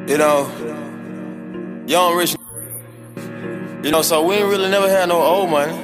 You know, young rich, so we ain't really never had no old money.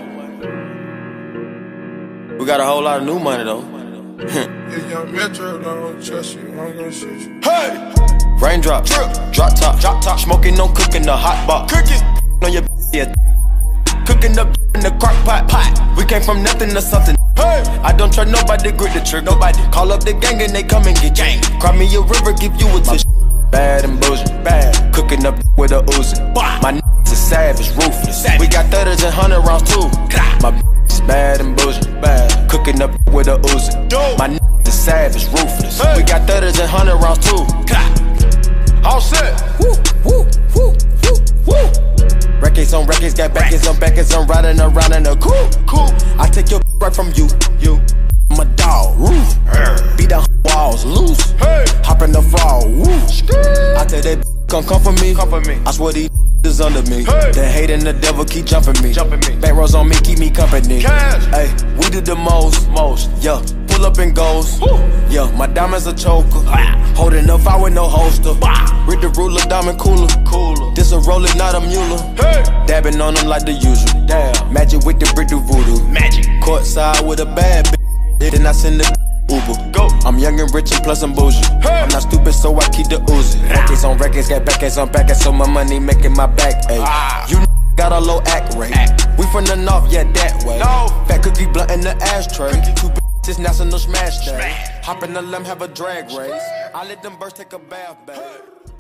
We got a whole lot of new money though. If young Metro don't trust you, I'm gonna shoot you. Hey! Raindrop, drop top, smoking, no cooking, the hot box. Cooking on your yeah. Cooking up in the crock pot. We came from nothing to something. Hey! I don't trust nobody, grip the trick. Nobody call up the gang and they come and get gang. Cry me a river, give you a tissue. Bad and bullshit, bad. Cooking up with a Uzi. My is savage, ruthless. We got 30s and 100 rounds too. My is bad and bullshit, bad. Cooking up with a Uzi. My is savage, ruthless. We got 30s and 100 rounds too. All set. Woo, woo, woo, woo, woo. Records on records, got backers on backers. I'm riding around in a cool. I take your right from you. I'm a dog, roof. Beat down walls, loose. Hop in the fall, woo. I tell that come for me. I swear these is under me. The hate and the devil keep jumping me. Back rows on me, keep me company. Hey, we did the most. Yeah, pull up and goes. Yeah, my diamonds a choker. Holding up, I with no holster. Read the ruler, diamond cooler. This a roller, not a mule. Dabbing on them like the usual. Magic with the brick do voodoo. Courtside with a bad bitch. Then I send the Uber. Go. I'm young and rich and plus I'm bougie. I'm not stupid, so I keep the Uzi. Records on records, got backers on backers, so my money making my back ache. You got a low act rate. We from the north, yeah, that way. Fat cookie blunt in the ashtray. Two bitches, national smash day. Hop in the limb, have a drag race. I let them birds take a bath, babe.